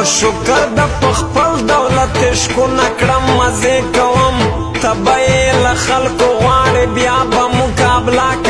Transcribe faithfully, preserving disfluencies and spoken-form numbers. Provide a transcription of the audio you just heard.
شکر د خپل دولت شکو نکړم مزه کوم تبه له خلکو غواړي بیا به مقابله